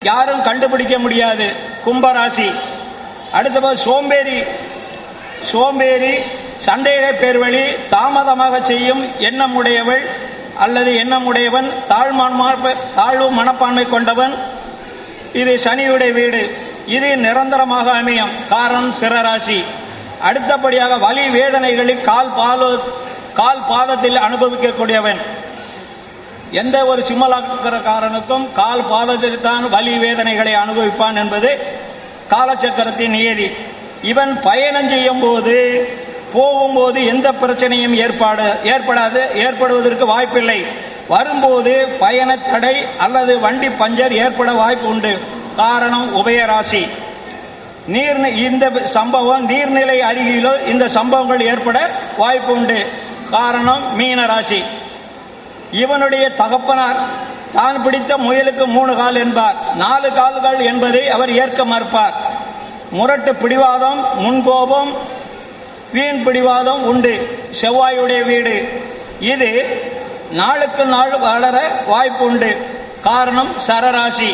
யாரும் கண்டுபிடிக்க முடியாது. கும்பராசி. அடுத்தபோது சோம்பேறி, சந்தேக பேர்வழி, தாமதமாக செய்யும் எண்ணமுடையவள் அல்லது எண்ணமுடையவன், தாழ்வு மனப்பான்மை கொண்டவன். இது சனியுடைய வீடு. இது நிரந்தரமாக அமையும். காரணம் சிரராசி. அடுத்தபடியாக வலி வேதனைகளில் கால் பாதத்தில் அனுபவிக்கக்கூடியவன். எந்த ஒரு சிம்மலக்காரனுக்கும் கால் பாதத்தில் தான் வலி வேதனைகளை அனுபவிப்பான் என்பது காலச்சக்கரத்தின் நியதி. இவன் பயணம் செய்யும் போகும்போது எந்த பிரச்சனையும் ஏற்படுவதற்கு வாய்ப்பில்லை. வரும்போது பயண தடை அல்லது வண்டி பஞ்சர் ஏற்பட வாய்ப்பு உண்டு. காரணம் உபயராசி. இந்த சம்பவம் நீர்நிலை அருகிலோ இந்த சம்பவங்கள் ஏற்பட வாய்ப்பு உண்டு. காரணம் மீனராசி. இவனுடைய தகப்பனார் தான் பிடித்த முயலுக்கு 3 கால் என்பார். 4 கால்கள் என்பதை அவர் ஏற்க மறுப்பார். முரட்டு பிடிவாதம், முன்கோபம், வீண் பிடிவாதம் உண்டு. செவ்வாயுடைய வீடு. இது நாளுக்கு நாள் வளர வாய்ப்பு உண்டு. காரணம் சரராசி.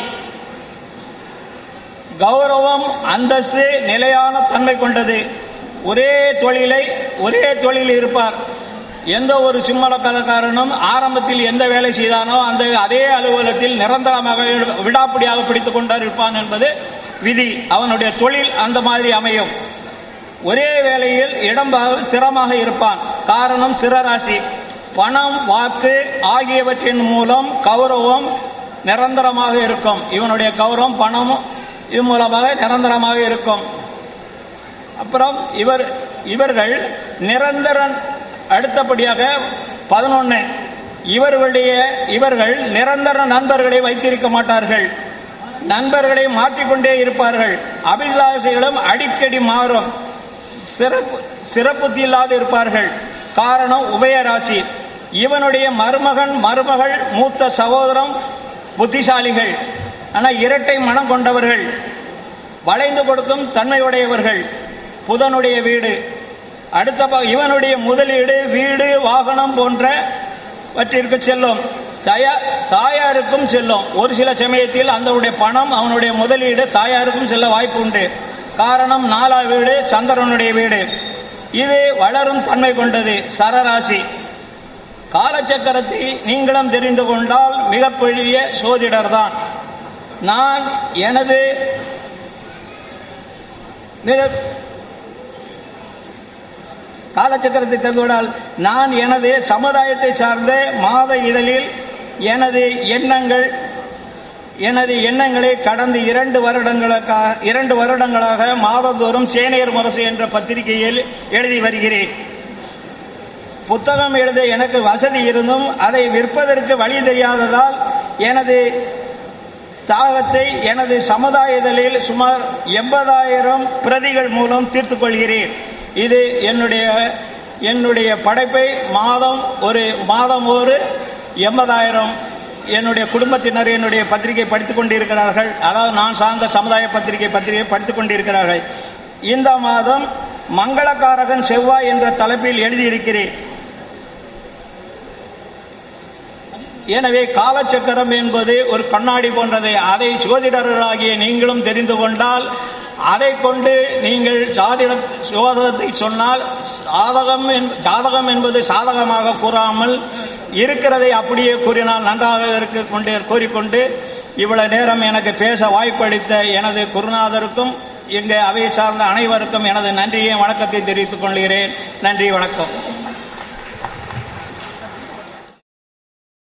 கௌரவம், அந்தஸ்து, நிலையான தன்மை கொண்டது. ஒரே தொழிலில் இருப்பார். எந்த ஒரு சிம்மலக்காரனும் ஆரம்பத்தில் எந்த வேலை செய்தானோ அதே அலுவலகத்தில் நிரந்தரமாக விடாப்பிடியாக பிடித்துக் கொண்டிருப்பான் என்பது விதி. அவனுடைய தொழில் அந்த மாதிரி அமையும். ஒரே வேளையில் ஸ்திரமாக இருப்பான். காரணம் சிரராசி. பணம், வாக்கு ஆகியவற்றின் மூலம் கௌரவம் நிரந்தரமாக இருக்கும். இவனுடைய கௌரவம், பணம் இது மூலமாக நிரந்தரமாக இருக்கும். அப்புறம் இவர்கள் நிரந்தரன். அடுத்தபடியாக 11, இவர்கள் நிரந்தர நண்பர்களை வைத்திருக்க மாட்டார்கள். நண்பர்களை மாற்றிக்கொண்டே இருப்பார்கள். அபிலாஷைகளும் அடிக்கடி மாறும். சிறப்புத்தி இல்லாது இருப்பார்கள். காரணம் உபயராசி. இவனுடைய மருமகள், மூத்த சகோதரம் புத்திசாலிகள். ஆனால் இரட்டை மனம் கொண்டவர்கள். வளைந்து கொடுக்கும் தன்மையுடையவர்கள். புதனுடைய வீடு. அடுத்த இவனுடைய முதலீடு வீடு, வாகனம் போன்றவற்றிற்கு செல்லும். தாயாருக்கும் செல்லும். ஒரு சில சமயத்தில் அந்த பணம், அவனுடைய முதலீடு தாயாருக்கும் செல்ல வாய்ப்பு உண்டு. காரணம் 4ஆம் வீடு சந்திரனுடைய வீடு. இது வளரும் தன்மை கொண்டது. சரராசி. காலச்சக்கரத்தை நீங்களும் தெரிந்து கொண்டால் மிகப்பெரிய சோதிடர் தான். நான் எனது காலச்சக்கரத்தை தெரிந்துவிடால் நான் எனது சமுதாயத்தை சார்ந்த மாத இதழில் எனது எண்ணங்களை கடந்த 2 வருடங்களாக மாதந்தோறும் சேனையர் முரசு என்ற பத்திரிகையில் எழுதி வருகிறேன். புத்தகம் எழுத எனக்கு வசதி இருந்தும் அதை விற்பதற்கு வழி தெரியாததால் எனது தாகத்தை எனது சமுதாய இதழில் சுமார் 80,000 பிரதிகள் மூலம் தீர்த்து கொள்கிறேன். இது என்னுடைய படைப்பை மாதம் ஒரு 80,000 என்னுடைய குடும்பத்தினர் என்னுடைய பத்திரிகை படித்துக் கொண்டிருக்கிறார்கள். அதாவது நான் சார்ந்த சமுதாய பத்திரிகை படித்துக் கொண்டிருக்கிறார்கள். இந்த மாதம் மங்களகாரகன் செவ்வாய் என்ற தலைப்பில் எழுதியிருக்கிறேன். எனவே காலச்சக்கரம் என்பது ஒரு கண்ணாடி போன்றது. அதை ஜோதிடர்களாகிய நீங்களும் தெரிந்து கொண்டால் அதை கொண்டு நீங்கள் ஜோதிடத்தை சொன்னால் ஜாதகம் என்பது சாதகமாக கூறாமல் இருக்கிறதை அப்படியே கூறினால் நன்றாக இருக்க கூறிக்கொண்டு இவ்வளவு நேரம் எனக்கு பேச வாய்ப்பளித்த எனது குருநாதருக்கும் எங்கள் அவையை சார்ந்த அனைவருக்கும் எனது நன்றியை வணக்கத்தை தெரிவித்துக் கொள்கிறேன். நன்றி, வணக்கம்.